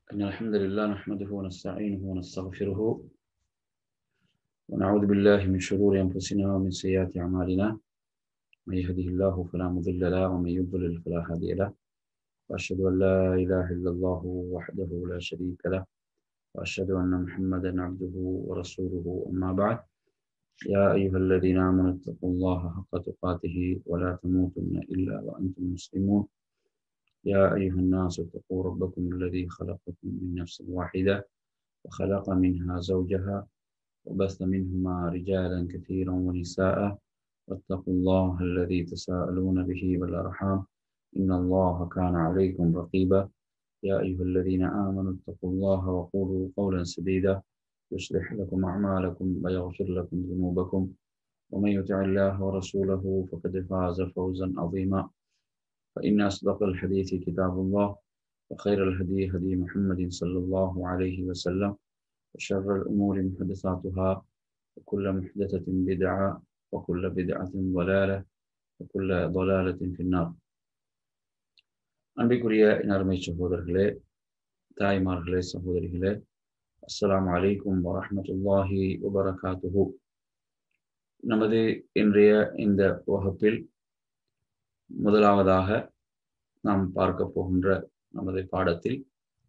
إن الحمد لله نحمده ونستعينه ونستغفره ونعوذ بالله من شرور أنفسنا ومن سيئات أعمالنا من يهده الله فلا مضل له ومن يضلل فلا هادي له وأشهد أن لا إله إلا الله وحده لا شريك له وأشهد أن محمدا عبده ورسوله أما بعد يا أيها الذين آمنوا اتقوا الله حق تقاته ولا تموتن إلا وأنتم مسلمون يا أيها الناس اتقوا ربكم الذي خلقكم من نفس واحدة وخلق منها زوجها وبث منهما رجالا كثيرا ونساء واتقوا الله الذي تساءلون به والأرحام إن الله كان عليكم رقيبا يا أيها الذين آمنوا اتقوا الله وقولوا قولا سديدا يصلح لكم أعمالكم ويغفر لكم ذنوبكم ومن يطع الله ورسوله فقد فاز فوزا عظيما فإن أصدق الحديث كتاب الله وخير الهدي هدي محمد صلى الله عليه وسلم وشر الأمور محدثاتها وكل محدثة بدعة وكل بدعة ضلالة وكل ضلالة في النار. அன்பிற்குரிய அருமை சகோதரர்களே, தாய்மார்களே, சகோதரிகளே, அஸ்ஸலாமு அலைக்கும் வரஹ்மத்துல்லாஹி வபரகாத்துஹு. நமது இன்றைய இந்த வகுப்பில் முதலாவதாக நாம் பார்க்க போகின்ற நமது பாடத்தில்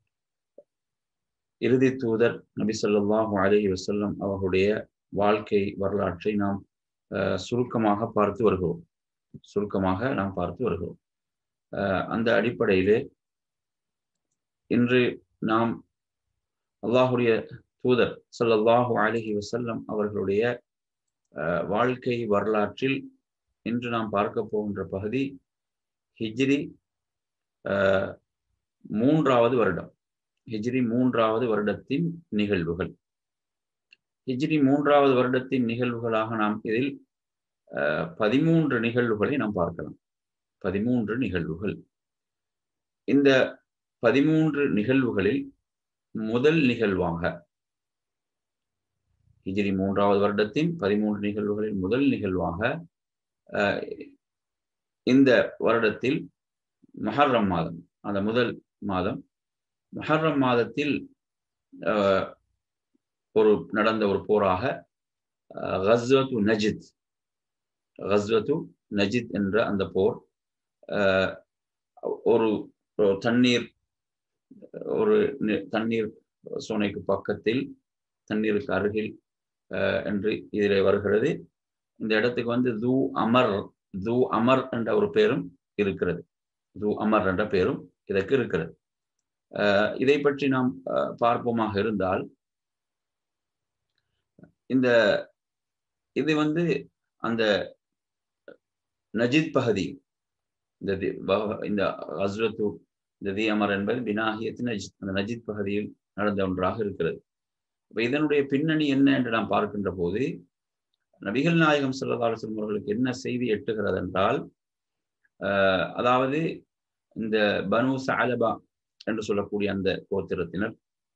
இறுதி தூதர் நபி ஸல்லல்லாஹு அலைஹி வஸல்லம் அவர்களுடைய வாழ்க்கை வரலாற்றை நாம் சுருக்கமாக பார்த்து வருகிறோம். அந்த அடிப்படையிலே இன்று நாம் அல்லாஹுடைய தூதர் ஸல்லல்லாஹு அலைஹி வஸல்லம் அவர்களுடைய வாழ்க்கை வரலாற்றில் இன்று நாம் பார்க்க போகின்ற பகுதி ஹிஜ்ரி 3வது வருடம், ஹிஜ்ரி 3வது வருடத்தின் நிகழ்வுகள். ஹிஜ்ரி 3வது வருடத்தின் நிகழ்வுகளாக நாம் இதில் 13 நிகழ்வுகளை நாம் பார்க்கலாம். 13 நிகழ்வுகள். இந்த 13 நிகழ்வுகளில் முதல் நிகழ்வாக, ஹிஜ்ரி 3வது வருடத்தின் 13 நிகழ்வுகளில் முதல் நிகழ்வாக இந்த வருடத்தில் முஹர்ரம் மாதம், அந்த முதல் மாதம் முஹர்ரம் மாதத்தில் நடந்த ஒரு போராக கஸ்வத்து நஜித் என்ற அந்த போர், ஒரு தண்ணீர் சோனைக்கு பக்கத்தில், தண்ணீருக்கு அருகில் என்று இதிலே வருகிறது. இந்த இடத்துக்கு து அமர் என்ற ஒரு பேரும் இருக்கிறது. து அமர் என்ற பேரும் இதற்கு இருக்கிறது. இதை பற்றி நாம் பார்ப்போமாக இருந்தால், இது அந்த நஜித் பகுதி, இந்த ஹஸ்ரத்து இந்த தி அமர் என்பது பினாஹியத் நஜித், அந்த நஜித் பகுதியில் நடந்த ஒன்றாக இருக்கிறது. இப்ப இதனுடைய பின்னணி என்ன என்று நாம் பார்க்கின்ற போது, நபிகள் நாயகம் ஸல்லல்லாஹு அலைஹி வஸல்லம் அவர்களுக்கு என்ன செய்தி எட்டுகிறது என்றால், அதாவது இந்த பனு சஅலபா என்று சொல்லக்கூடிய அந்த கோத்திரத்தினர்,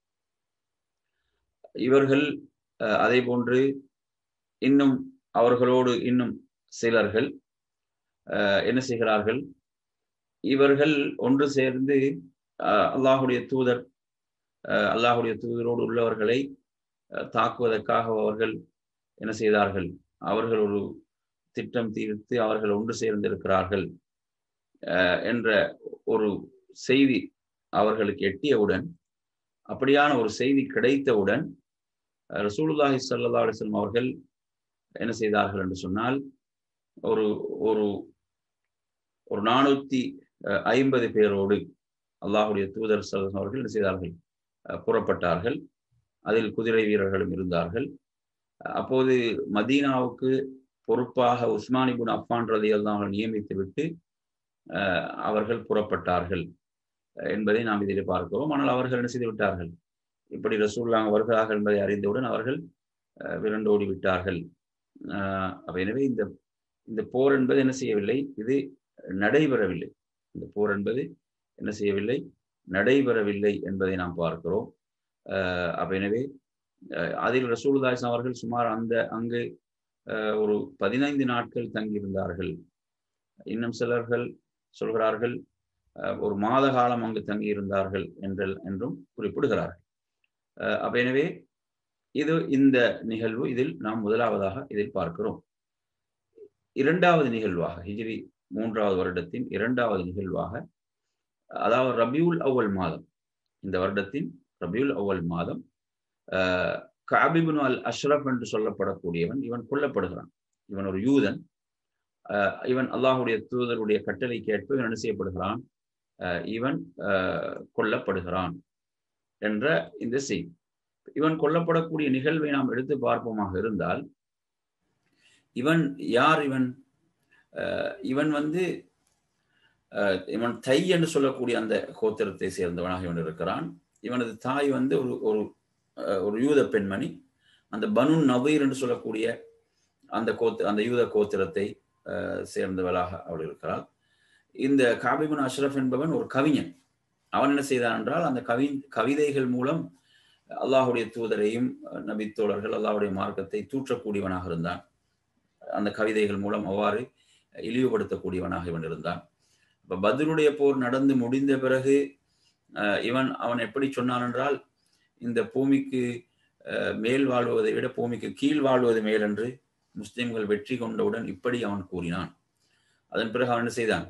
இவர்கள் அதே போன்று இன்னும் அவர்களோடு இன்னும் சிலர்கள் என்ன செய்கிறார்கள், இவர்கள் ஒன்று சேர்ந்து அல்லாஹுடைய தூதரோடு உள்ளவர்களை தாக்குவதற்காக அவர்கள் என்ன செய்தார்கள், அவர்கள் ஒரு திட்டம் தீர்த்து அவர்கள் ஒன்று சேர்ந்திருக்கிறார்கள் என்ற ஒரு செய்தி அவர்களுக்கு எட்டியவுடன், அப்படியான ஒரு செய்தி கிடைத்தவுடன் ரசூலுல்லாஹி ஸல்லல்லாஹு அலைஹி வஸல்லம் அவர்கள் என்ன செய்தார்கள் என்று சொன்னால், ஒரு 450 பேரோடு அல்லாஹுடைய தூதர் ஸல்லல்லாஹு அவர்கள் என்ன செய்தார்கள், புறப்பட்டார்கள். அதில் குதிரை வீரர்களும் இருந்தார்கள். அப்போது மதீனாவுக்கு பொறுப்பாக உஸ்மான் இப்னு அஃபான் ரலியல்லாஹு அன்ஹு நியமித்து விட்டு அவர்கள் புறப்பட்டார்கள் என்பதை நாம் இதில் பார்க்கிறோம். ஆனால் அவர்கள் என்ன செய்து விட்டார்கள், இப்படி ரசூலுல்லாஹ் வருகிறார்கள் என்பதை அறிந்தவுடன் அவர்கள் விரண்டோடி விட்டார்கள். எனவே இந்த போர் என்பது என்ன செய்யவில்லை, இது நடைபெறவில்லை. இந்த போர் என்பது என்ன செய்யவில்லை, நடைபெறவில்லை என்பதை நாம் பார்க்கிறோம். எனவே அதில் ரசூலுல்லாஹி ஸல்லல்லாஹு அவர்கள் சுமார் அங்கு ஒரு 15 நாட்கள் தங்கியிருந்தார்கள். இன்னும் சிலர்கள் சொல்கிறார்கள் ஒரு மாத காலம் அங்கு தங்கியிருந்தார்கள் என்றும் குறிப்பிடுகிறார்கள். அப்ப எனவே இது இந்த நிகழ்வு இதில் நாம் முதலாவதாக இதில் பார்க்கிறோம். இரண்டாவது நிகழ்வாக ஹிஜ்ரி 3வது வருடத்தின் இரண்டாவது நிகழ்வாக, அதாவது ரபியுல் அவ்வல் மாதம், இந்த வருடத்தின் ரபியுல் அவ்வல் மாதம் கஅப் இப்னு அல் அஷ்ரஃப் என்று சொல்லப்படக்கூடியவன் இவன் கொல்லப்படுகிறான். இவன் ஒரு யூதன். இவன் அல்லாஹுடைய தூதருடைய கட்டளைக்கு ஏற்ப இவன் என்ன செய்யப்படுகிறான், இவன் கொல்லப்படுகிறான் என்ற இந்த செய்தி. இவன் கொல்லப்படக்கூடிய நிகழ்வை நாம் எடுத்து பார்ப்போமாக இருந்தால், இவன் யார்? இவன் வந்து இவன் தை என்று சொல்லக்கூடிய அந்த கோத்திரத்தை சேர்ந்தவனாக இவன் இருக்கிறான். இவனது தாய் வந்து ஒரு யூத பெண்மணி. அந்த பனு நவீர் என்று சொல்லக்கூடிய அந்த யூத கோத்திரத்தை சேர்ந்தவளாக அவள் இருக்கிறாள். இந்த கஅப் இப்னு அஷ்ரஃப் என்பவன் ஒரு கவிஞன். அவன் என்ன செய்தான் என்றால், அந்த கவிதைகள் மூலம் அல்லாஹுடைய தூதரையும் நபித்தோழர்கள் அல்லாஹுடைய மார்க்கத்தை தூற்றக்கூடியவனாக இருந்தான். அந்த கவிதைகள் மூலம் அவ்வாறு இழிவுபடுத்தக்கூடியவனாக இவன் இருந்தான். இப்ப பத்ருடைய போர் நடந்து முடிந்த பிறகு அவன் எப்படி சொன்னான் என்றால், இந்த பூமிக்கு மேல் வாழ்வதை விட பூமிக்கு கீழ் வாழ்வது மேல் என்று முஸ்லிம்கள் வெற்றி கொண்டவுடன் இப்படி அவன் கூறினான். அதன் பிறகு அவன் என்ன செய்தான்,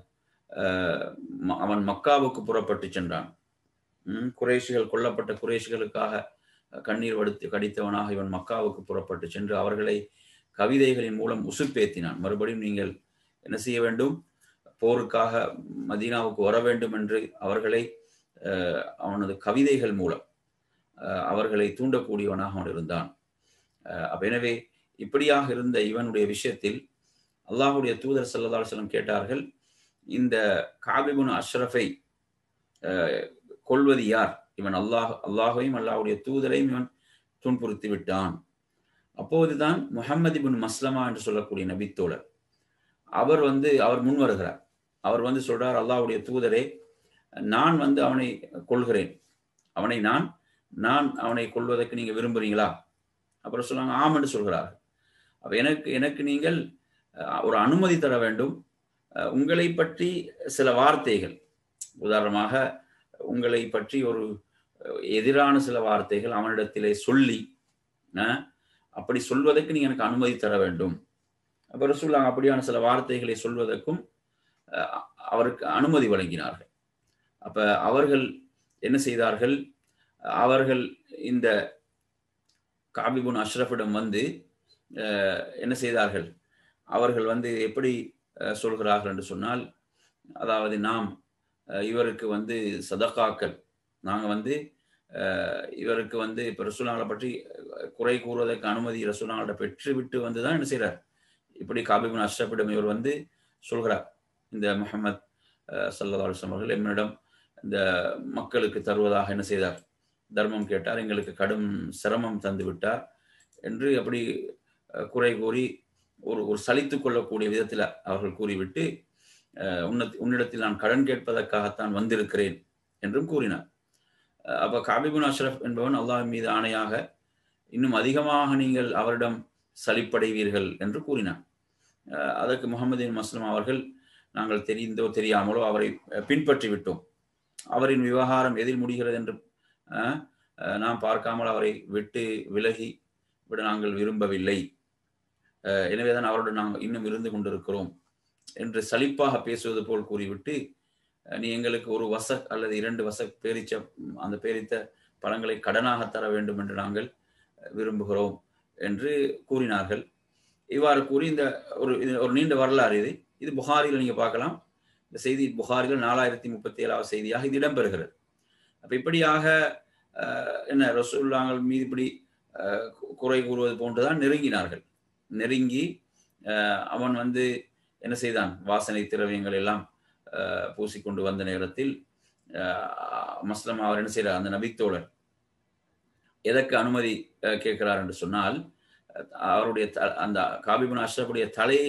அவன் மக்காவுக்கு புறப்பட்டு சென்றான். குறைஷிகள் கொல்லப்பட்ட குறைஷிகளுக்காக கண்ணீர் கடித்தவனாக இவன் மக்காவுக்கு புறப்பட்டு சென்று அவர்களை கவிதைகளின் மூலம் உசுப்பேத்தினான். மறுபடியும் நீங்கள் என்ன செய்ய வேண்டும், போருக்காக மதீனாவுக்கு வர வேண்டும் என்று அவர்களை அவனது கவிதைகள் மூலம் அவர்களை தூண்டக்கூடியவனாக அவன் இருந்தான். எனவே இப்படியாக இருந்த இவனுடைய விஷயத்தில் அல்லாஹுடைய தூதர் ஸல்லல்லாஹு அலைஹி வஸல்லம் கேட்டார்கள், இந்த கஅப் இப்னு அஷ்ரஃபை கொல்வது யார்? இவன் அல்லாஹையும் அல்லாஹுடைய தூதரையும் இவன் துன்புறுத்தி விட்டான். அப்போதுதான் முஹம்மது இப்னு மஸ்லமா என்று சொல்லக்கூடிய நபித்தோழர் அவர் முன் வருகிறார். அவர் சொல்றார், அல்லாஹுடைய தூதரே, நான் அவனை கொல்கிறேன். நான் அவனை கொல்வதற்கு நீங்க விரும்புறீங்களா? அப்புறம் சொல்லுவாங்க, ஆம் என்று சொல்கிறார். அப்ப எனக்கு நீங்கள் ஒரு அனுமதி தர வேண்டும். உங்களை பற்றி சில வார்த்தைகள், உதாரணமாக உங்களை பற்றி ஒரு எதிரான சில வார்த்தைகள் அவனிடத்திலே சொல்லி அப்படி சொல்வதற்கு நீங்க எனக்கு அனுமதி தர வேண்டும். அப்புறம் சொல்லுவாங்க, அப்படியான சில வார்த்தைகளை சொல்வதற்கும் அவருக்கு அனுமதி வழங்கினார்கள். அப்ப அவர்கள் என்ன செய்தார்கள், அவர்கள் இந்த கஅப் இப்னு அஷ்ரஃபிடம் என்ன செய்தார்கள், அவர்கள் எப்படி சொல்கிறார்கள் என்று சொன்னால், அதாவது நாம் இவருக்கு சதகாக்கள், நாங்கள் இவருக்கு இப்ப ரசூலுல்லாஹை பற்றி குறை கூறுவதற்கு அனுமதி ரசூலுல்லாஹை பெற்றுவிட்டு தான் என்ன செய்கிறார், இப்படி கஅப் இப்னு அஷ்ரஃபிடம் இவர் சொல்கிறார், இந்த முஹம்மது ஸல்லல்லாஹு அலைஹி வஸல்லம் அவர்கள் என்னிடம் இந்த மக்களுக்கு தருவதாக என்ன செய்தார், தர்மம் கேட்டார், எங்களுக்கு கடும் சிரமம் தந்து விட்டார் என்று அப்படி குறை கூறி ஒரு சலித்து கொள்ளக்கூடிய விதத்தில் அவர்கள் கூறிவிட்டு, உன்னிடத்தில் நான் கடன் கேட்பதற்காகத்தான் வந்திருக்கிறேன் என்றும் கூறினார். அப்ப கஅப் இப்னு அஷ்ரஃப் என்பவன் அல்லாஹ் மீது ஆணையாக இன்னும் அதிகமாக நீங்கள் அவரிடம் சலிப்படைவீர்கள் என்று கூறினார். அதற்கு முஹம்மது இப்னு மஸ்லமா அவர்கள், நாங்கள் தெரிந்தோ தெரியாமலோ அவரை பின்பற்றி விட்டோம். அவரின் விவகாரம் எதில் முடிகிறது என்று நாம் பார்க்காமல் அவரை விட்டு விலகி விட நாங்கள் விரும்பவில்லை. எனவேதான் அவருடன் நாங்கள் இன்னும் இருந்து கொண்டிருக்கிறோம் என்று சலிப்பாக பேசுவது போல் கூறிவிட்டு, நீ எங்களுக்கு ஒரு வசக் அல்லது 2 வசக் அந்த பேரித்த பழங்களை கடனாக தர வேண்டும் என்று நாங்கள் விரும்புகிறோம் என்று கூறினார்கள். இவ்வாறு கூறி இந்த ஒரு நீண்ட வரலாறு இது புகாரியில் நீங்க பார்க்கலாம். இந்த செய்தி புகாரில் 4037வது செய்தியாக இது இடம்பெறுகிறது. அப்ப இப்படியாக என்ன ரசூலுல்லாஹ் மீது இப்படி குறை கூறுவது போன்றுதான் நெருங்கினார்கள். நெருங்கி அவன் என்ன செய்தான், வாசனை திரவியங்கள் எல்லாம் பூசிக்கொண்டு வந்த நேரத்தில் மஸ்லமா அவர் என்ன செய்யறார், அந்த நபித்தோழர் எதற்கு அனுமதி கேட்கிறார் என்று சொன்னால், அவருடைய அந்த கஅப் இப்னு அஷ்ரஃபுடைய தலையை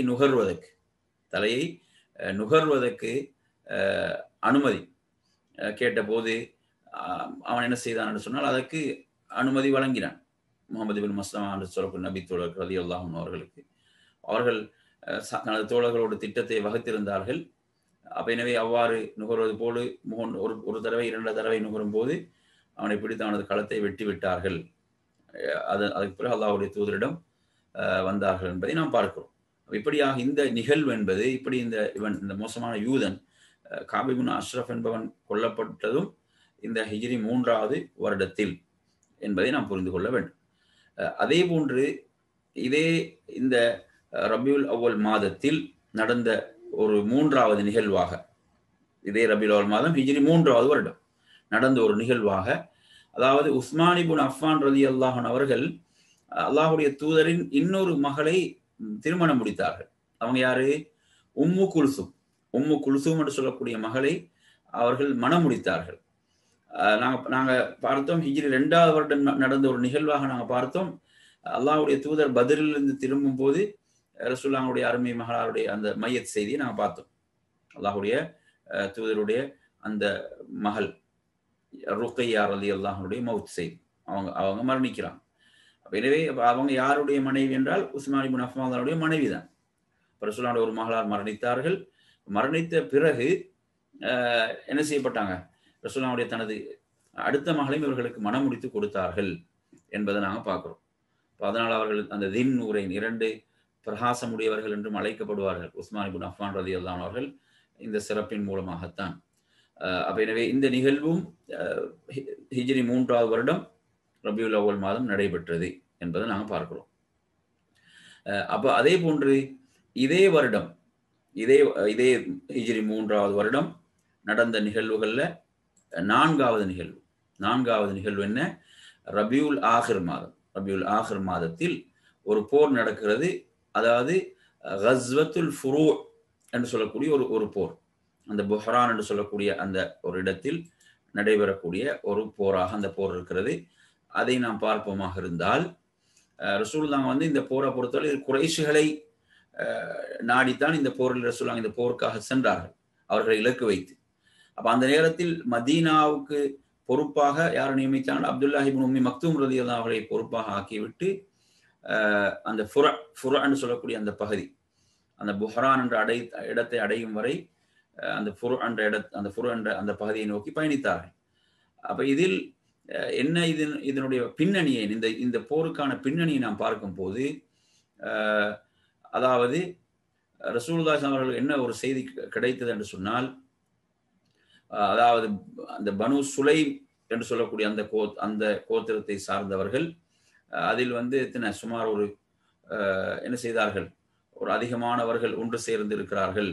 நுகர்வதற்கு அனுமதி கேட்டபோது அவன் என்ன செய்தான் என்று சொன்னால், அதற்கு அனுமதி வழங்கினான். முஹம்மது இப்னு மஸ்லமா என்று சொல்லக்கூடிய நபித்தோழர் ரலியல்லாஹு அன்ஹு அவர்கள் தனது தோழர்களோடு திட்டத்தை வகுத்திருந்தார்கள். அப்ப எனவே அவ்வாறு நுகர்வது போல ஒரு தடவை 2 தடவை நுகரும் போது அவனை பிடித்து அவனது களத்தை வெட்டி விட்டார்கள். அதுக்கு பிறகு அல்லாஹ்வுடைய தூதரிடம் வந்தார்கள் என்பதை நாம் பார்க்கிறோம். இப்படியாக இந்த நிகழ்வு என்பது இப்படி இந்த மோசமான யூதன் காப் இப்னு அஷ்ரஃப் என்பவன் கொல்லப்பட்டதும் இந்த ஹிஜ்ரி 3வது வருடத்தில் என்பதை நாம் புரிந்து கொள்ள வேண்டும். அதே போன்று இதே இந்த ரபியுல் அவ்வல் மாதத்தில் நடந்த ஒரு 3வது நிகழ்வாக, இதே ரபியுல் அவ்வல் மாதம் ஹிஜ்ரி 3வது வருடம் நடந்த ஒரு நிகழ்வாக, அதாவது உஸ்மான் இப்னு அஃபான் ரலியல்லாஹு அன்ஹு அவர்கள் அல்லாஹ்வுடைய தூதரின் இன்னொரு மகளை திருமணம் முடித்தார்கள். அவங்க யாரு? உம்மு குல்சூம் என்று சொல்லக்கூடிய மகளை அவர்கள் மணம் முடித்தார்கள். நாங்க பார்த்தோம், ஹிஜ்ரி 2வது வருடம் நடந்த ஒரு நிகழ்வாக நாங்க பார்த்தோம். அல்லாஹ்வுடைய தூதர் பத்ரிலிருந்து திரும்பும் போது ரசூலுல்லாஹ்வுடைய அருமை மகளாருடைய அந்த மையத் செய்தியை நாங்க பார்த்தோம். அல்லாஹ்வுடைய தூதருடைய அந்த மகள் ருக்கையா ரலியல்லாஹு அன்ஹுடைய மவுத் செய்தி, அவங்க மரணிக்கிறாங்க. எனவே அவங்க யாருடைய மனைவி என்றால் உஸ்மான் இப்னு அஃபானுடைய மனைவி தான். ரசூலுல்லாஹ்வுடைய ஒரு மகளார் மரணித்தார்கள். மரணித்த பிறகு என்ன செய்யப்பட்டாங்க? ரசூலுல்லாஹ்வுடைய தனது அடுத்த மகளையும் இவர்களுக்கு மனம் முடித்து கொடுத்தார்கள் என்பதை நாங்கள் பார்க்கிறோம். அதனால் அவர்கள் அந்த தின் நூரைன் 2 பிரகாசமுடையவர்கள் என்றும் அழைக்கப்படுவார்கள். உஸ்மான் இப்னு அஃபான் ரலியல்லாஹு அன்ஹு அவர்கள் இந்த சிறப்பின் மூலமாகத்தான். அப்ப எனவே இந்த நிகழ்வும் ஹிஜ்ரி 3வது வருடம் ரபியுல் அவ்வல் மாதம் நடைபெற்றது என்பதை நாங்கள் பார்க்கிறோம். அப்ப அதே போன்று இதே வருடம் இதே ஹிஜ்ரி 3வது வருடம் நடந்த நிகழ்வுகள்ல 4வது நிகழ்வு என்ன? ரபியுல் ஆகிர் மாதத்தில் ஒரு போர் நடக்கிறது. அதாவது கஸ்வத்துல் ஃபுரூ என்று சொல்லக்கூடிய ஒரு போர், அந்த புஹ்ரான் என்று சொல்லக்கூடிய அந்த ஒரு இடத்தில் நடைபெறக்கூடிய ஒரு போராக அந்த போர் இருக்கிறது. அதை நாம் பார்ப்போமாக இருந்தால், ரசூலுல்லாஹ் இந்த போரை பொறுத்தவரை குறைஷிகளை நாடித்தான் இந்த போரில் ரசூலுல்லாஹ் இந்த போருக்காக சென்றார்கள், அவர்களை இலக்கு வைத்து. அப்ப அந்த நேரத்தில் மதீனாவுக்கு பொறுப்பாக யார் நியமித்தாங்க? அப்துல்லாஹ் இப்னு உம்மி மக்தூம் ரலியல்லாஹு அவர்களை பொறுப்பாக ஆக்கிவிட்டு அந்த ஃபுரா என்று சொல்லக்கூடிய அந்த பகுதி, அந்த புஹ்ரான் என்ற இடத்தை அடையும் வரை அந்த ஃபுரு என்ற அந்த பகுதியை நோக்கி பயணித்தார்கள். அப்ப இதில் என்ன இதனுடைய பின்னணியை, இந்த போருக்கான பின்னணியை நாம் பார்க்கும் போது, அதாவது ரசூலுல்லாஹி அவர்கள் என்ன ஒரு செய்தி கிடைத்தது என்று சொன்னால், அதாவது அந்த பனு சுலைம் என்று சொல்லக்கூடிய அந்த கோத்திரத்தை சார்ந்தவர்கள் அதில் சுமார் ஒரு என்ன செய்தார்கள், ஒரு அதிகமானவர்கள் ஒன்று சேர்ந்து இருக்கிறார்கள்.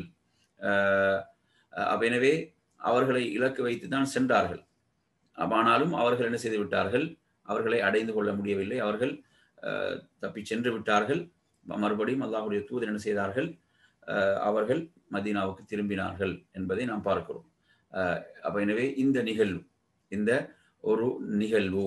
எனவே அவர்களை இலக்கு வைத்து தான் சென்றார்கள். ஆனாலும் அவர்கள் என்ன செய்து விட்டார்கள்? அவர்களை அடைந்து கொள்ள முடியவில்லை. அவர்கள் தப்பி சென்று விட்டார்கள். மறுபடியும் அல்லாஹ்வுடைய தூதர் என்ன செய்தார்கள்? அவர்கள் மதீனாவுக்கு திரும்பினார்கள் என்பதை நாம் பார்க்கிறோம். அப்ப எனவே இந்த ஒரு நிகழ்வு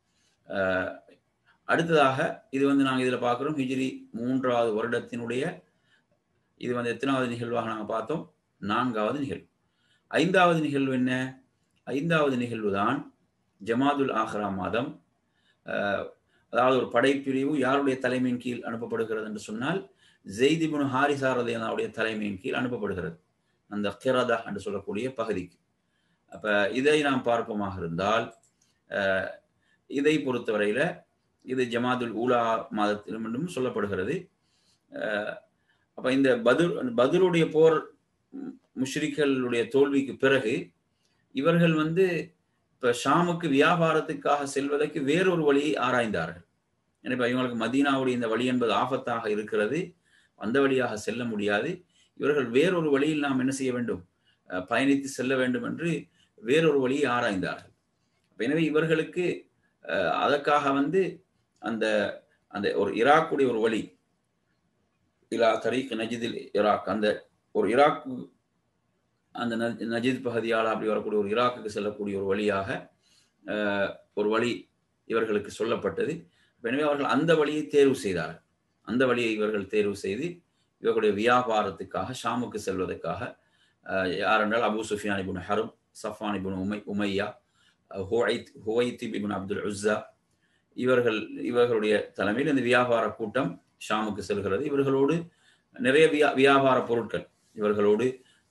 அடுத்ததாக இது நாங்கள் இதில் பார்க்கிறோம். ஹிஜ்ரி 3வது வருடத்தினுடைய இது எத்தனாவது நிகழ்வாக நாங்கள் பார்த்தோம்? 4வது நிகழ்வு. 5வது நிகழ்வு என்ன? 5வது நிகழ்வு தான் ஜமாதுல் ஆஹ்ரா மாதம். அதாவது ஒரு படைப்பிரிவு யாருடைய தலைமையின் கீழ் அனுப்பப்படுகிறது என்று சொன்னால், ஸெய்த் இப்னு ஹாரிஸா ரலியல்லாஹு தலைமையின் கீழ் அனுப்பப்படுகிறது அந்த கிரதா என்று சொல்லக்கூடிய பகுதிக்கு. அப்ப இதை நாம் பார்ப்போமாக இருந்தால், இதை பொறுத்தவரையில இது ஜமாதுல் ஊலா மாதத்திலும் என்றும் சொல்லப்படுகிறது. அப்ப இந்த பத்ருடைய போர் முஷ்ரிக்களுடைய தோல்விக்கு பிறகு இவர்கள் இப்ப ஷாமுக்கு வியாபாரத்துக்காக செல்வதற்கு வேறொரு வழியை ஆராய்ந்தார்கள். எனவே இவங்களுக்கு மதீனாவுடைய இந்த வழி என்பது ஆபத்தாக இருக்கிறது, அந்த வழியாக செல்ல முடியாது, இவர்கள் வேறொரு வழியில் நாம் என்ன செய்ய வேண்டும்? பயணித்து செல்ல வேண்டும் என்று வேறொரு வழியை ஆராய்ந்தார்கள். எனவே இவர்களுக்கு அதற்காக அந்த அந்த ஒரு ஈராக்குடைய ஒரு வழி, இலா தரீக் நஜிதில் ஈராக், அந்த ஒரு ஈராக்கு அந்த நஜித் பகுதியால் அப்படி வரக்கூடிய ஒரு ஈராக்குக்கு செல்லக்கூடிய ஒரு வழியாக ஒரு வழி இவர்களுக்கு சொல்லப்பட்டது. எனவே அவர்கள் அந்த வழியை தேர்வு செய்தார்கள். அந்த வழியை இவர்கள் தேர்வு செய்து இவர்களுடைய வியாபாரத்துக்காக ஷாமுக்கு செல்வதற்காக யார் என்றால் அபு சுஃபியான் இப்னு ஹர்ப், சஃபான் இப்னு உமையா, ஹுவைத் இப்னு அப்துல் உஸ்ஸா, இவர்களுடைய தலைமையில் இந்த வியாபார கூட்டம் ஷாமுக்கு செல்கிறது. இவர்களோடு நிறைய வியாபார பொருட்கள், இவர்களோடு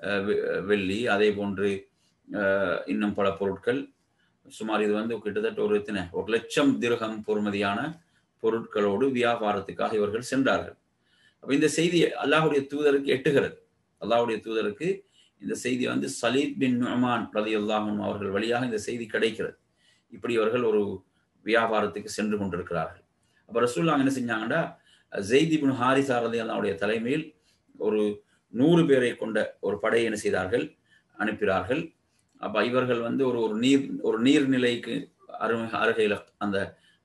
வெள்ளி, அதே போன்று இன்னும் பல பொருட்கள். சுமார் இது வந்து கிட்டத்தட்ட ஒரு 1,00,000 திர்ஹம் பொறுமதியான பொருட்களோடு வியாபாரத்துக்காக இவர்கள் சென்றார்கள். அப்ப இந்த செய்தி அல்லாஹுடைய தூதருக்கு எட்டுகிறது. அல்லாஹுடைய தூதருக்கு இந்த செய்தி வந்து சலீத் பின் நுஅமான் ரலியல்லாஹு அன்ஹு அவர்கள் வழியாக இந்த செய்தி கிடைக்கிறது. இப்படி அவர்கள் ஒரு வியாபாரத்துக்கு சென்று கொண்டிருக்கிறார்கள். அப்ப ரசூலுல்லாஹ் என்ன செஞ்சாங்கன்னா, ஸெய்த் இப்னு ஹாரிஸா ரலியல்லாஹுடைய தலைமையில் ஒரு 100 பேரை கொண்ட ஒரு படையை என்ன செய்தார்கள், அனுப்பினார்கள். அப்ப இவர்கள் வந்து ஒரு நீர்நிலைக்கு அருகையில் அந்த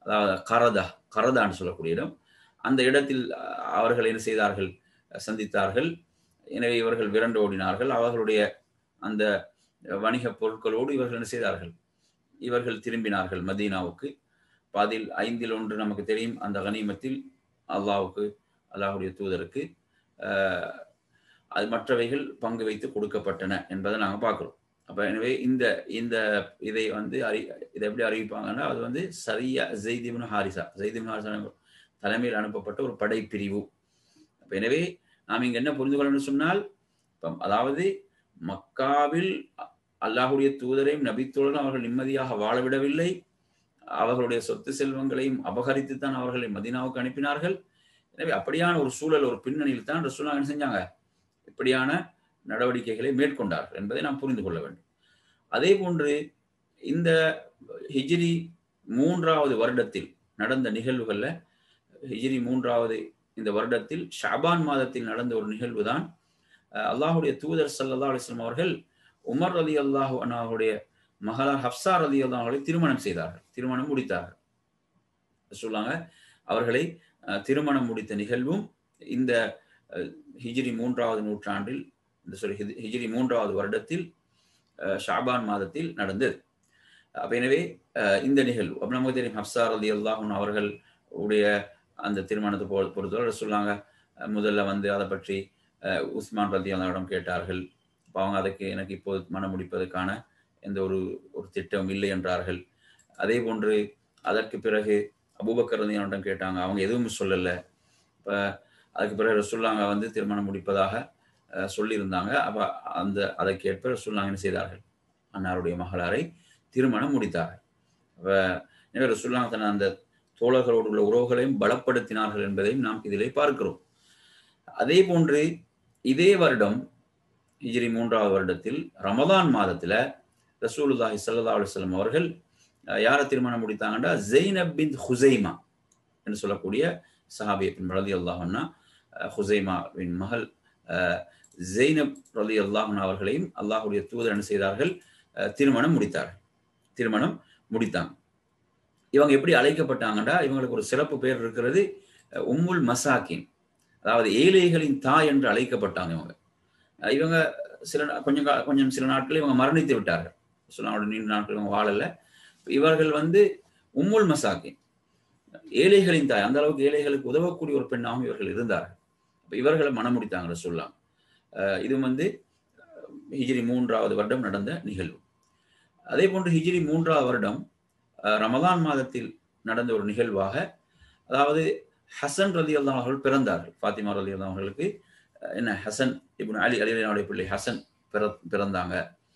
கரதான்னு சொல்லக்கூடிய இடம், அந்த இடத்தில் அவர்கள் என்ன செய்தார்கள், சந்தித்தார்கள். எனவே இவர்கள் விரண்டு ஓடினார்கள். அவர்களுடைய அந்த வணிக பொருட்களோடு இவர்கள் என்ன செய்தார்கள், இவர்கள் திரும்பினார்கள் மதீனாவுக்கு. அதில் 5 1 நமக்கு தெரியும். அந்த கனிமத்தில் அல்லாஹுடைய தூதருக்கு அது மற்றவைகள் பங்கு வைத்து கொடுக்கப்பட்டன என்பதை நாங்கள் பார்க்கிறோம். அப்ப எனவே இதை வந்து இதை எப்படி அறிவிப்பாங்கன்னா, அது வந்து சரியா ஸெய்த் இப்னு ஹாரிஸா தலைமையில் அனுப்பப்பட்ட ஒரு படைப்பிரிவு. எனவே நாம் இங்க என்ன புரிந்து கொள்ளணும்னு சொன்னால், அதாவது மக்காவில் அல்லாஹுடைய தூதரையும் நபித்தோழரும் அவர்கள் நிம்மதியாக வாழவிடவில்லை. அவர்களுடைய சொத்து செல்வங்களையும் அபகரித்துத்தான் அவர்களை மதீனாவுக்கு அனுப்பினார்கள். எனவே அப்படியான ஒரு சூழல், ஒரு பின்னணியில் தான் ரசூலுல்லாஹ் என்ன செஞ்சாங்க, இப்படியான நடவடிக்கைகளை மேற்கொண்டார்கள் என்பதை நாம் புரிந்து கொள்ள வேண்டும். அதே போன்று இந்த ஹிஜ்ரி 3வது வருடத்தில் நடந்த நிகழ்வுகள்ல, ஹிஜ்ரி 3வது இந்த வருடத்தில் ஷஅபான் மாதத்தில் நடந்த ஒரு நிகழ்வு தான், அல்லாஹுடைய தூதர் ஸல்லல்லாஹு அலைஹி வஸல்லம் அவர்கள் உமர் ரலியல்லாஹு அன்ஹு அவருடைய மகளார் ஹப்ஸா ரலியல்லாஹு அவர்களை திருமணம் செய்தார்கள், திருமணம் முடித்தார்கள். சொல்லுவாங்க, அவர்களை திருமணம் முடித்த நிகழ்வும் இந்த ஹிஜ்ரி 3வது நூற்றாண்டில், ஹிஜ்ரி 3வது வருடத்தில் ஷஅபான் மாதத்தில் நடந்தது. அப்ப எனவே இந்த நிகழ்வு அப்ப நமக்கு தெரியும், ஹப்ஸா ரலியல்லாஹு அன்ஹு அவர்கள் உடைய அந்த திருமணத்தை பொறுத்தவரை சொல்லாங்க, முதல்ல வந்து அதை பற்றி உஸ்மான் ரலியல்லாஹு கேட்டார்கள். அப்ப அவங்க அதுக்கு எனக்கு இப்போது மனம் முடிப்பதற்கான எந்த ஒரு திட்டம் இல்லை என்றார்கள். அதே போன்று அதற்கு பிறகு அபூபக்கர் ரலியல்லாஹு கேட்டாங்க, அவங்க எதுவும் சொல்லல. இப்ப அதுக்கு பிறகு ரசூலுல்லாஹ் வந்து திருமணம் முடிப்பதாக சொல்லியிருந்தாங்க. அப்ப அதற்கேற்ப ரசூலுல்லாஹ் என்ன செய்தார்கள், அன்னாருடைய மகளாரை திருமணம் முடித்தார்கள். எனவே ரசூலுல்லாஹ் தன் அந்த தோழர்களோடு உள்ள உறவுகளையும் பலப்படுத்தினார்கள் என்பதையும் நாம் இதிலே பார்க்கிறோம். அதே போன்று இதே வருடம் ஹிஜ்ரி 3வது வருடத்தில் ரமதான் மாதத்துல ரசூலுல்லாஹி ஸல்லல்லாஹு அலைஹி வஸல்லம் அவர்கள் யாரை திருமணம் முடித்தாங்கன்னா, ஸைனப் பின்த் ஹுஸைமா என்று சொல்லக்கூடிய சஹாபிய பெண் ரலியல்லாஹு அன்ஹா, ஹுஸைமாவின் மகள் ஸைனப் ரலியல்லாஹு அன்ஹா அவர்களையும் அல்லாஹ்வுடைய தூதர் என்ன செய்தார்கள், திருமணம் முடித்தாங்க. இவங்க எப்படி அழைக்கப்பட்டாங்கன்னா, இவங்களுக்கு ஒரு சிறப்பு பேர் இருக்கிறது, உம்முல் மசாக்கின், அதாவது ஏழைகளின் தாய் என்று அழைக்கப்பட்டாங்க. இவங்க சில நாட்கள் இவங்க மரணித்து விட்டார்கள். நீண்ட நாட்கள் இவங்க வாழல. இவர்கள் வந்து உம்முல் மசாக்கின், ஏழைகளின் தாய், அந்த அளவுக்கு ஏழைகளுக்கு உதவக்கூடிய ஒரு பெண்ணாகவும் இவர்கள் இருந்தார்கள். இவர்களை மனம் முடித்தாங்க ரசூலுல்லாஹ். இது வந்து ஹிஜ்ரி 3வது வருடம் நடந்த நிகழ்வு. அதே போன்று ஹிஜ்ரி 3வது வருடம் ரமதான் மாதத்தில் நடந்த ஒரு நிகழ்வாக, அதாவது ஹசன் ரலியல்லாஹு அவர்கள் பிறந்தார்கள். ஃபாத்திமா ரலியல்லாஹு அவர்களுக்கு ஹசன் இப்னு அலி ரலியல்லாஹுடைய பிள்ளை ஹசன் பிறந்தாங்க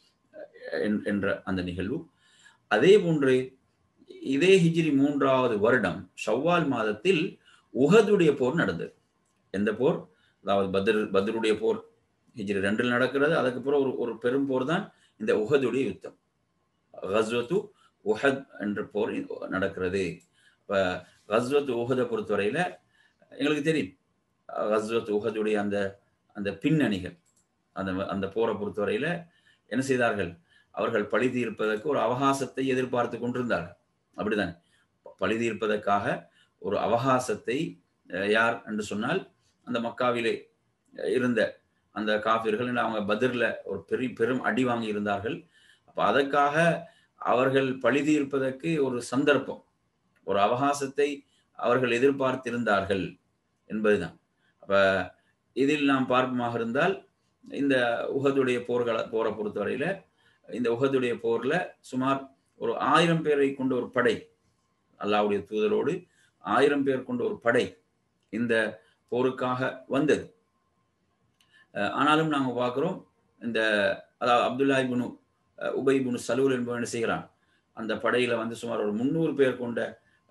என்ற அந்த நிகழ்வு. அதே போன்று இதே ஹிஜ்ரி 3வது வருடம் ஷவ்வால் மாதத்தில் உஹதுடைய போர் நடந்தது. எந்த போர்? அதாவது பத்ருடைய போர் ஹிஜ்ரி 2ல் நடக்கிறது. அதுக்கு பிறகு ஒரு பெரும் போர் தான் இந்த உஹதுடைய யுத்தம், கஸ்வத்து உஹத் என்ற போர் நடக்கிறது. இப்ப கஸ்வத்து உஹதை பொறுத்தவரையில எங்களுக்கு தெரியும், கஸ்வத்து உஹதுடைய அந்த பின்னணிகள், அந்த போரை பொறுத்தவரையில என்ன செய்தார்கள், அவர்கள் பழி தீர்ப்பதற்கு ஒரு அவகாசத்தை எதிர்பார்த்து கொண்டிருந்தார்கள். அப்படிதான், பழி தீர்ப்பதற்காக ஒரு அவகாசத்தை யார் என்று சொன்னால், அந்த மக்காவிலே இருந்த அந்த காஃபிர்கள், அவங்க பத்ர்ல ஒரு பெரும் அடி வாங்கி இருந்தார்கள். அப்ப அதற்காக அவர்கள் பழி தீர்ப்பதற்கு ஒரு சந்தர்ப்பம், ஒரு அவகாசத்தை அவர்கள் எதிர்பார்த்திருந்தார்கள் என்பதுதான். அப்ப இதில் நாம் பார்ப்பமாக இருந்தால், இந்த உஹதுடைய போரை பொறுத்தவரையில, இந்த உஹதுடைய போர்ல சுமார் ஒரு 1000 பேரை கொண்ட ஒரு படை, அல்லாஹ்வுடைய தூதரோடு 1000 பேர் கொண்ட ஒரு படை இந்த போருக்காக வந்தது. ஆனாலும் நாங்கள் பார்க்கிறோம், இந்த அதாவது அப்துல்லா இப்னு உபை இப்னு சலூல் என்பவன் என்ன செய்கிறான், அந்த படையில வந்து சுமார் ஒரு 300 பேர் கொண்ட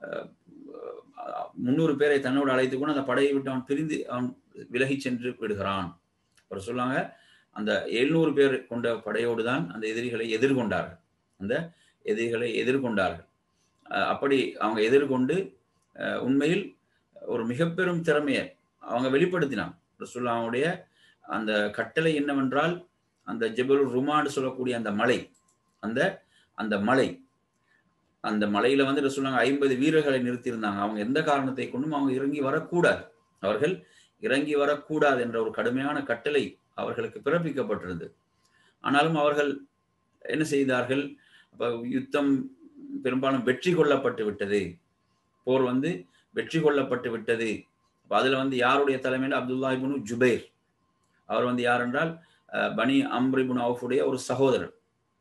300 பேரை தன்னோடு அழைத்து கொண்டு அந்த படையை விட்டு அவன் பிரிந்து அவன் விலகி சென்று விடுகிறான். அவர் சொன்னாங்க, அந்த 700 பேர் கொண்ட படையோடு தான் அந்த எதிரிகளை எதிர்கொண்டார்கள். அந்த எதிரிகளை எதிர்கொண்டார்கள். அப்படி அவங்க எதிர்கொண்டு உண்மையில் ஒரு மிக பெரும் திறமையை அவங்க வெளிப்படுத்தினாங்க. ரசூலுல்லாஹ்வுடைய அந்த கட்டளை என்னவென்றால், அந்த ஜபல் ருமான்னு சொல்லக்கூடிய அந்த மலை, அந்த அந்த மலை அந்த மலையில வந்து ரசூலுல்லாஹ் 50 வீரர்களை நிறுத்தியிருந்தாங்க. அவங்க எந்த காரணத்தை கொண்டும் அவங்க இறங்கி வரக்கூடாது, அவர்கள் இறங்கி வரக்கூடாது என்ற ஒரு கடுமையான கட்டளை அவர்களுக்கு பிறப்பிக்கப்பட்டிருந்தது. ஆனாலும் அவர்கள் என்ன செய்தார்கள், அப்ப யுத்தம் பெரும்பாலும் வெற்றி கொள்ளப்பட்டு விட்டது, போர் வந்து வெற்றி கொள்ளப்பட்டு விட்டது. அதுல வந்து யாருடைய தலைமையில், அப்துல்லா இப்னு ஜுபைர், அவர் வந்து யார் என்றால் பனி அம்ர் இப்னு அவுஃபுடைய ஒரு சகோதரர்,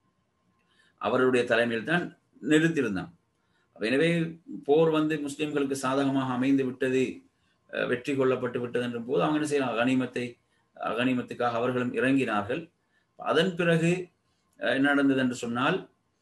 அவருடைய தலைமையில் தான் நிறுத்தியிருந்தான். எனவே போர் வந்து முஸ்லிம்களுக்கு சாதகமாக அமைந்து விட்டது, வெற்றி கொள்ளப்பட்டு விட்டது என்ற போது அவங்க என்ன செய்யலாம், கனிமத்துக்காக அவர்களும் இறங்கினார்கள். அதன் பிறகு என்ன நடந்தது என்று சொன்னால்,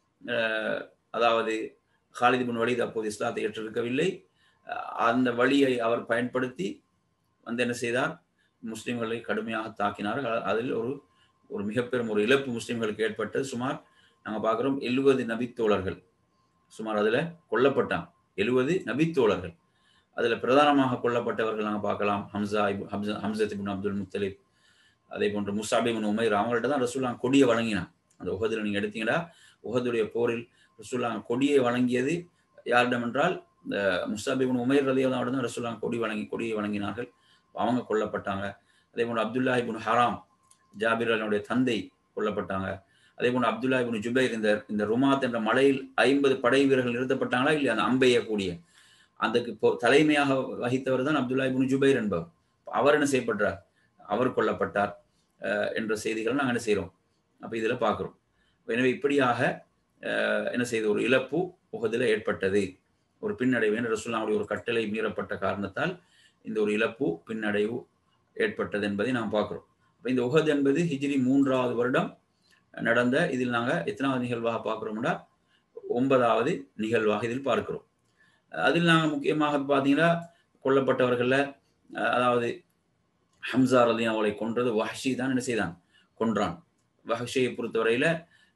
அதாவது காலித் இப்னு வலீத் அப்போது இஸ்லாத்தை ஏற்றிருக்கவில்லை. அந்த வழியை அவர் பயன்படுத்தி வந்து என்ன செய்தார், முஸ்லிம்களை கடுமையாக தாக்கினார்கள். அதில் ஒரு மிகப்பெரும் ஒரு இழப்பு முஸ்லிம்களுக்கு ஏற்பட்டது. சுமார் நாங்கள் பார்க்கிறோம் 70 நபித்தோழர்கள் சுமார் அதில் கொல்லப்பட்டாங்க. 70 நபித்தோழர்கள். அதில் பிரதானமாக கொல்லப்பட்டவர்கள் நாங்கள் பார்க்கலாம், ஹம்சத் இப்னு அப்துல் முத்தலிப், அதே போன்று முஸாப் இப்னு உமைர். அவங்கள்ட்ட தான் ரசூலுல்லாஹ் கொடியை வழங்கினான். அந்த உஹதில் நீங்க எடுத்தீங்கன்னா, உஹதுடைய போரில் ரசூலுல்லாஹ் கொடியை வழங்கியது யாரிடம் என்றால், இந்த முஸாப் இப்னு உமைர் ரலியல்லாஹு அன்ஹு தான் ரசூலுல்லாஹ் கொடியை வழங்கினார்கள். அவங்க கொல்லப்பட்டாங்க. அதே போன்று அப்துல்லா இப்னு ஹராம், ஜாபிர் அலியுடைய தந்தை, கொல்லப்பட்டாங்க. அதே போன்று அப்துல்லா இப்னு ஜுபைர், இந்த ருமாத் என்ற மலையில் 50 படை வீரர்கள் நிறுத்தப்பட்டாங்களா இல்லையா, அந்த அம்பெய்யக்கூடிய அதுக்கு தலைமையாக வகித்தவர் தான் அப்துல்லா இப்னு ஜுபைர் என்பவர். அவர் என்ன செய்யப்பட்டார், அவர் கொல்லப்பட்டார் என்ற செய்திகளை நாங்கள் என்ன செய்கிறோம், அப்போ இதில் பார்க்குறோம். எனவே இப்படியாக என்ன செய்த ஒரு இழப்பு உஹதில் ஏற்பட்டது, ஒரு பின்னடைவு. என்ற ரசூலுல்லாஹ்வுடைய ஒரு கட்டளை மீறப்பட்ட காரணத்தால் இந்த ஒரு இழப்பு, பின்னடைவு ஏற்பட்டது என்பதை நாம் பார்க்கிறோம். இப்போ இந்த உஹத் என்பது ஹிஜ்ரி 3வது வருடம் நடந்த, இதில் நாங்கள் எத்தனாவது நிகழ்வாக பார்க்கிறோம்னா 9வது நிகழ்வாக இதில் பார்க்கிறோம். அதில் நாங்கள் முக்கியமாக பார்த்தீங்கன்னா கொல்லப்பட்டவர்களில், அதாவது ஹம்சா ரலியல்லாஹு அவளை கொன்றது வஹ்ஷி தான் என்ன செய்தான், கொன்றான். வஹ்ஷியை பொறுத்தவரையில்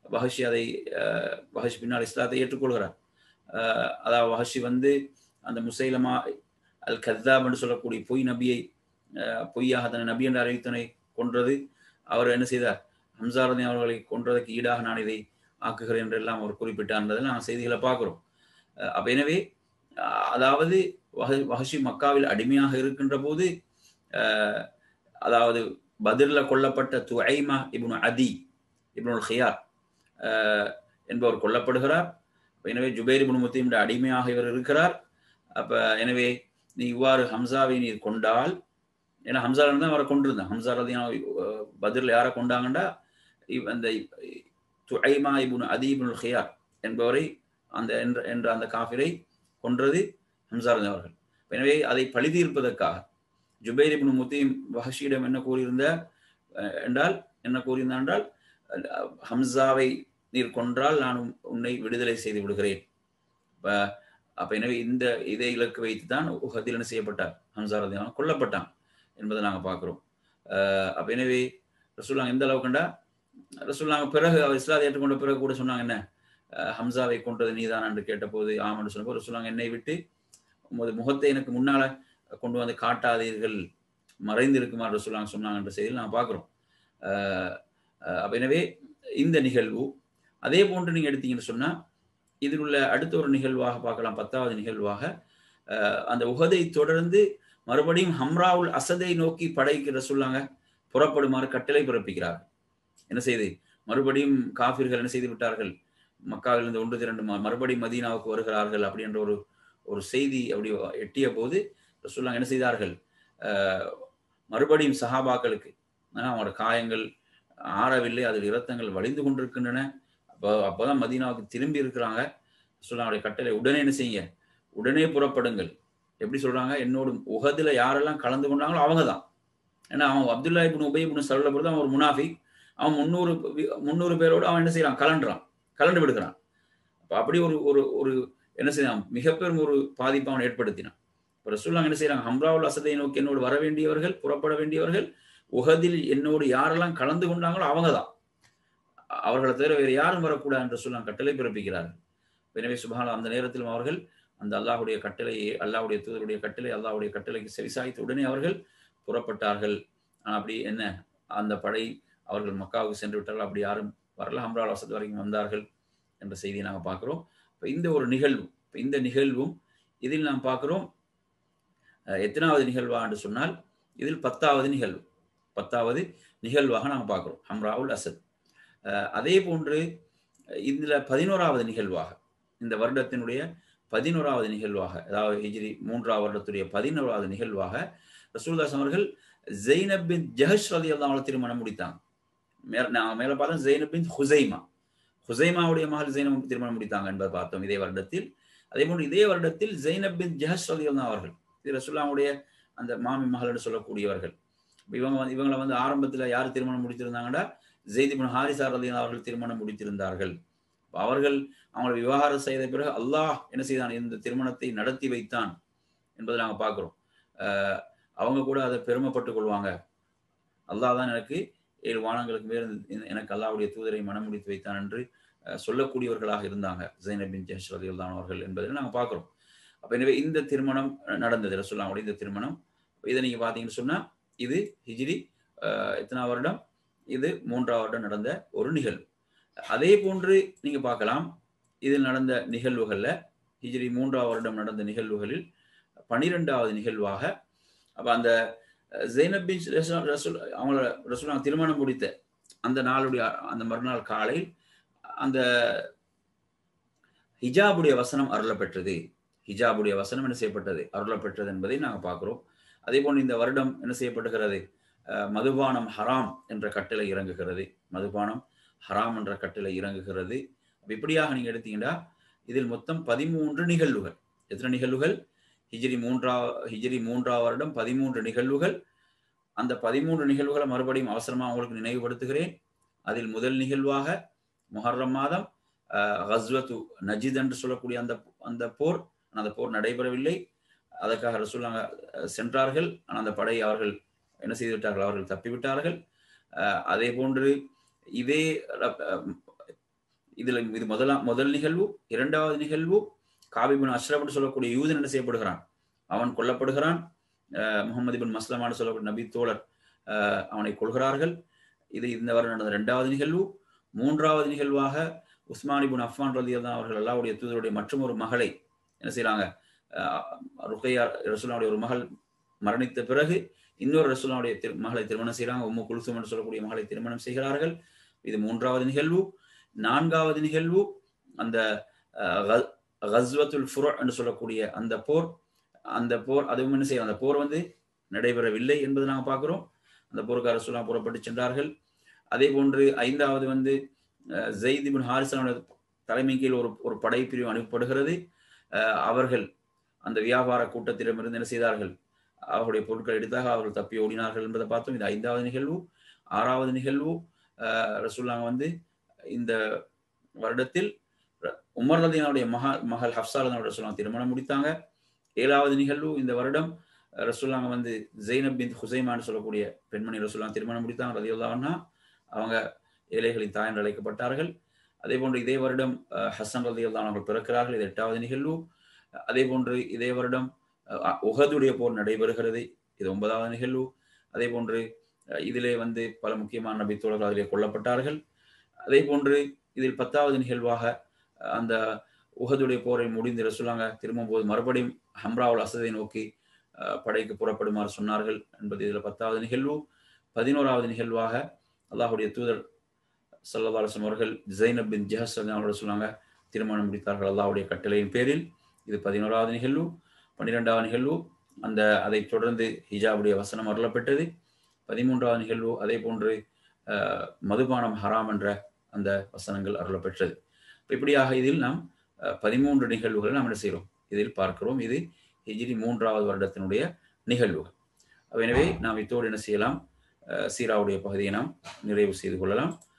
வஹ்ஷி பின்னால் இஸ்லாத்தை ஏற்றுக்கொள்கிறார். அதாவது வஹ்ஷி வந்து அந்த முசைலமா அல் கத்தாப் என்று சொல்லக்கூடிய பொய் நபியை, பொய்யாக தன்னை நபி என்ற அறிவித்தனை கொன்றது. அவர் என்ன செய்தார், ஹம்சா ரலியல்லாஹு அவர்களை கொன்றதற்கு ஈடாக நான் இதை ஆக்குகிறேன் என்றெல்லாம் அவர் குறிப்பிட்டார் என்பதை நாங்கள் செய்திகளை பார்க்கிறோம். அப்ப எனவே அதாவது வஹ்ஷி மக்காவில் அடிமையாக இருக்கின்ற போது, அதாவது பத்ர்ல கொல்லப்பட்ட துஐமா இப்னு அதி இப்னுல் ஹியார் என்பவர் கொல்லப்படுகிறார். எனவே ஜுபைர் இப்னு முத்தீம் அடிமையாக இவர் இருக்கிறார். அப்ப எனவே நீ இவ்வாறு ஹம்சாவை நீர் கொண்டால், ஏன்னா ஹம்சா தான் அவரை கொண்டிருந்தான். ஹம்சா ரலியல்லாஹு பத்ர்ல யாரை கொண்டாங்கண்டா, அந்த துஐமா இப்னு அதி இப்னுல் ஹியார் என்பவரை, என்ற அந்த காஃபிரை கொன்றது ஹம்சா ரலியல்லாஹு அவர்கள். எனவே அதை பழிதீர்ப்பதற்காக ஜுபைர் இப்னு முத்தீம் வஹ்ஷியிடம் என்ன கூறியிருந்தார் என்றால், ஹம்சாவை நீர் கொன்றால் நான் உன்னை விடுதலை செய்து விடுகிறேன். அப்ப எனவே இதை இலக்கு வைத்து தான் உஹதில் என்ன செய்யப்பட்டார், ஹம்சா ரலியல்லாஹு கொல்லப்பட்டான் என்பதை நாங்கள் பார்க்கிறோம். அப்ப எனவே ரசூலுல்லாஹ் எந்த அளவுக்குண்டா, ரசூலுல்லாஹ் பிறகு அவர் இஸ்லாத்தை ஏற்றுக்கொண்ட பிறகு கூட சொன்னாங்க, என்ன ஹம்சாவை கொன்றது நீதான் என்று கேட்டபோது ஆம் என்று சொன்னபோது ரசூலுல்லாஹ் என்னை விட்டு உமது முகத்தை எனக்கு முன்னால கொண்டு வந்து காட்டாதீர்கள், மறைந்து இருக்குமாறு ரசூலுல்லாஹ் சொன்னாங்க என்ற செய்தியில் நான் பார்க்கிறோம். அப்ப எனவே இந்த நிகழ்வு, அதே போன்று நீங்க எடுத்தீங்கன்னு சொன்னா இதில் உள்ள அடுத்த ஒரு நிகழ்வாக பார்க்கலாம், 10வது நிகழ்வாக அந்த உஹதை தொடர்ந்து மறுபடியும் ஹம்ராவுல் அசதை நோக்கி படைக்கு ரசூலுல்லாஹ் புறப்படுமாறு கட்டளை பிறப்பிக்கிறார். என்ன செய்து மறுபடியும் காஃபிர்கள் என்ன செய்து விட்டார்கள், மக்காவிலிருந்து ஒன்று திரண்டு மறுபடியும் மதீனாவுக்கு வருகிறார்கள் அப்படின்ற ஒரு செய்தி அப்படி எட்டிய போது ரசூலுல்லாஹ் என்ன செய்தார்கள், மறுபடியும் சஹாபாக்களுக்கு அவங்களோட காயங்கள் ஆறவில்லை, அதில் இரத்தங்கள் வழிந்து கொண்டிருக்கின்றன. அப்போதான் மதீனாவுக்கு திரும்பி இருக்கிறாங்க. ரசூலுல்லாஹ்வுடைய கட்டளை, உடனே என்ன செய்யுங்க, உடனே புறப்படுங்கள். எப்படி சொல்றாங்க, என்னோடு உஹதுல யாரெல்லாம் கலந்து கொண்டாங்களோ அவங்க தான். ஏன்னா அவன் அப்துல்லா இப்னு உபை இப்னு சலூலை பொறுத்து அவன் ஒரு முனாஃபிக், அவன் 300 பேரோடு அவன் என்ன செய்யறான், கலண்டு விடுகிறான். அப்படி ஒரு ஒரு ஒரு என்ன செய்யலாம், மிக பெரும் ஒரு பாதிப்பை அவன் ஏற்படுத்தினான். ரசூலுல்லாஹ் என்ன செய்யறாங்க, ஹம்ராவுல் அஸதை நோக்கி என்னோடு வர வேண்டியவர்கள், புறப்பட வேண்டியவர்கள் உஹதில் என்னோடு யாரெல்லாம் கலந்து கொண்டாங்களோ அவங்க தான், அவர்களை தவிர வேறு யாரும் வரக்கூடாது என்று ரசூலுல்லாஹ் கட்டளை பிறப்பிக்கிறார்கள். எனவே சுப்ஹானல்லாஹ், அந்த நேரத்திலும் அவர்கள் அந்த அல்லாஹ்வுடைய கட்டளையை, அல்லாஹ்வுடைய தூதருடைய கட்டளை, அல்லாஹ்வுடைய கட்டளைக்கு செவிசாய்த்து உடனே அவர்கள் புறப்பட்டார்கள். அப்படி என்ன, அந்த படை அவர்கள் மக்காவுக்கு சென்று விட்டார்கள். அப்படி யாரும் வரல, ஹம்ராவுல் அஸத் வரைக்கும் வந்தார்கள் என்ற செய்தியை நாங்கள் பார்க்கிறோம். இந்த ஒரு நிகழ்வு, இந்த நிகழ்வும் இதில் நாம் பார்க்கிறோம் எத்தனாவது நிகழ்வா என்று சொன்னால், இதில் 10வது நிகழ்வு, 10வது நிகழ்வாக நாம் பார்க்கிறோம் ஹம்ராவுல் அஸத். அதே போன்று இதுல 11வது நிகழ்வாக, இந்த வருடத்தினுடைய 11வது நிகழ்வாக, அதாவது ஹிஜ்ரி 3ஆம் வருடத்துடைய 11வது நிகழ்வாக ரசூலுல்லாஹ் அவர்கள் ஸைனப் பின் ஜஹஷ் ரலியல்லாஹு அன்ஹா திருமணம் முடித்தாங்க. நான் மேல பார்த்தோம் ஸைனப் பின் ஹுசைமாவுடைய மகள் ஸைனப் திருமணம் முடித்தாங்க என்பதை பார்த்தோம் இதே வருடத்தில். அதே போன்று இதே வருடத்தில் ஸைனப் பின் ஜஹஷ் ரலியல்லாஹு அவர்கள், இது ரசூலுல்லாஹ்வுடைய அந்த மாமி மகள் என்று சொல்லக்கூடியவர்கள். இவங்களை வந்து ஆரம்பத்தில் யார் திருமணம் முடித்திருந்தாங்கன்னா, ஸைத் இப்னு ஹாரிஸா ரலியல்லாஹு அவர்கள் திருமணம் முடித்திருந்தார்கள். அவர்கள் அவங்களை விவாகரத்து செய்த பிறகு அல்லாஹ் என்ன செய்தான், இந்த திருமணத்தை நடத்தி வைத்தான் என்பதை நாங்கள் பார்க்கிறோம். அவங்க கூட அதை பெருமைப்பட்டுக் கொள்வாங்க, அல்லாஹ் தான் எனக்கு 7 வானங்களுக்கு மேல் எனக்கு அல்லாஹ்வுடைய தூதரை மனம் முடித்து வைத்தான் என்று சொல்லக்கூடியவர்களாக இருந்தாங்க ஸைனப் பின் ஜஹஷ் ரலியல்லாஹு அவர்கள் என்பதை நாங்கள் பார்க்கிறோம். அப்ப எனவே இந்த திருமணம் நடந்தது, ரசூலுல்லாஹ்வுடைய இந்த திருமணம். இதை நீங்க பார்த்தீங்கன்னு சொன்னா, இது ஹிஜ்ரி எத்தனாவது வருடம், இது 3ஆம் வருடம் நடந்த ஒரு நிகழ்வு. அதே போன்று நீங்க பார்க்கலாம், இதில் நடந்த நிகழ்வுகள்ல ஹிஜ்ரி 3ஆம் வருடம் நடந்த நிகழ்வுகளில் 12வது நிகழ்வாக, அப்ப அந்த ஸைனப் பின் அவங்கள ரசூலுல்லாஹ் திருமணம் முடித்த அந்த நாளுடைய அந்த மறுநாள் காலையில் அந்த ஹிஜாபுடைய வசனம் அருளப்பெற்றது. ஹிஜாபுடைய வசனம் என்ன செய்யப்பட்டது, அருளப்பெற்றது என்பதை நாங்கள் பார்க்கிறோம். அதே போன்று இந்த வருடம் என்ன செய்யப்படுகிறது, மதுபானம் ஹராம் என்ற கட்டளை இறங்குகிறது. மதுபானம் ஹராம் என்ற கட்டளை இறங்குகிறது. இப்படியாக நீங்க எடுத்தீங்கன்னா இதில் மொத்தம் 13 நிகழ்வுகள். எத்தனை நிகழ்வுகள், ஹிஜ்ரி 3ஆம் வருடம் 13 நிகழ்வுகள். அந்த 13 நிகழ்வுகளை மறுபடியும் அவசரமாக உங்களுக்கு நினைவுபடுத்துகிறேன். அதில் முதல் நிகழ்வாக முஹர்ரம் மாதம் கஸ்வத்து நஜித் என்று சொல்லக்கூடிய அந்த போர், அந்த போர் நடைபெறவில்லை. அதற்காக ரசூலுல்லாஹ் சென்றார்கள். ஆனால் அந்த படை அவர்கள் என்ன செய்து விட்டார்கள், அவர்கள் தப்பிவிட்டார்கள். அதே போன்று இதே இதுல இது முதல் நிகழ்வு. இரண்டாவது நிகழ்வு, காப் இப்னு அஷ்ரப் என்று சொல்லக்கூடிய யூதன் என்ன செய்யப்படுகிறான், அவன் கொல்லப்படுகிறான். முஹம்மது இப்னு மஸ்லமான்னு சொல்லக்கூடிய நபி தோழர் அவனை கொள்கிறார்கள். இது இந்த வருடம் நடந்த 2வது நிகழ்வு. 3வது நிகழ்வாக உஸ்மான் இப்னு அஃபான் ரலியல்லாஹு அவர்கள் அல்லாஹ்வுடைய தூதருடைய மற்றும் ஒரு மகளை என்ன செய்யறாங்க, ருக்கையா ரசூலுல்லாஹ்வுடைய ஒரு மகள் மரணித்த பிறகு இன்னொரு ரசூலுல்லாஹ்வுடைய மகளை திருமணம் செய்யறாங்க. உம்மு குல்சூம் என்று சொல்லக்கூடிய மகளை திருமணம் செய்கிறார்கள். இது 3வது நிகழ்வு. 4வது நிகழ்வு அந்த கஸ்வத்துல் ஃபுரு என்று சொல்லக்கூடிய அந்த போர். அதுவும் என்ன செய்யும், அந்த போர் வந்து நடைபெறவில்லை என்பதை நாங்கள் பார்க்கிறோம். அந்த போருக்கார ரசூலுல்லாஹ் புறப்பட்டு சென்றார்கள். அதே போன்று 5வது வந்து ஸைத் இப்னு ஹாரிஸாவுடைய தலைமை கீழ் ஒரு படைப்பிரிவு அனுப்பப்படுகிறது. அவர்கள் அந்த வியாபார கூட்டத்திடமிருந்து என்ன செய்தார்கள், அவர்களுடைய பொருட்களை எடுத்தாக அவர்கள் தப்பி ஓடினார்கள் என்பதை பார்த்தோம். இது 5வது நிகழ்வு. 6வது நிகழ்வு, ரசூலுல்லாஹ் வந்து இந்த வருடத்தில் உமர் ரலியல்லாஹுடைய மகள் ஹப்ஸா ரலியல்லாஹு ரசூலுல்லாஹ் திருமணம் முடித்தாங்க. 7வது நிகழ்வு, இந்த வருடம் ரசூலுல்லாஹ் வந்து ஸைனப் பின் ஹுசைமான்னு சொல்லக்கூடிய பெண்மணி ரசூலுல்லாஹ் திருமணம் முடித்தாங்க ரலியல்லாஹு அன்ஹா. அவங்க ஏழைகளின் தாய் என்று அழைக்கப்பட்டார்கள். அதே போன்று இதே வருடம் ஹசன் ரலியல்லாஹு அவர்கள் பிறக்கிறார்கள். இது 8வது நிகழ்வு. அதே போன்று இதே வருடம் உஹதுடைய போர் நடைபெறுகிறது. இது 9வது நிகழ்வு. அதே போன்று இதிலே வந்து பல முக்கியமான நபி தோழர்கள் அதிலே கொல்லப்பட்டார்கள். அதே போன்று இதில் 10வது நிகழ்வாக அந்த உஹதுடைய போரை முடிந்து ரசூலுல்லாஹ் திரும்பும்போது மறுபடியும் ஹம்ராவுல் அஸதை நோக்கி படைக்கு புறப்படுமாறு சொன்னார்கள் என்பது இதில் 10வது நிகழ்வு. 11வது நிகழ்வாக அல்லாஹ்வுடைய தூதர் ஸல்லல்லாஹு அலைஹி வஸல்லம் அவர்கள் ஸைனப் பின் ஜஹஷ் அவர்கள் சொன்னாங்க திருமணம் முடித்தார்கள் அல்லாஹ்வுடைய கட்டளையின் பேரில். இது 11வது நிகழ்வு. 12வது நிகழ்வு அதை தொடர்ந்து ஹிஜாபுடைய வசனம் அருளப்பட்டது. 13வது நிகழ்வு அதே போன்று மதுபானம் ஹராம் என்ற அந்த வசனங்கள் அருளப்பெற்றது. இப்படியாக இதில் நாம் 13 நிகழ்வுகளை நாம் என்ன செய்கிறோம், இதில் பார்க்கிறோம். இது ஹிஜ்ரி 3வது வருடத்தினுடைய நிகழ்வுகள். எனவே நாம் இத்தோடு என்ன செய்யலாம், சீராவுடைய பகுதியை நாம் நிறைவு செய்து கொள்ளலாம்.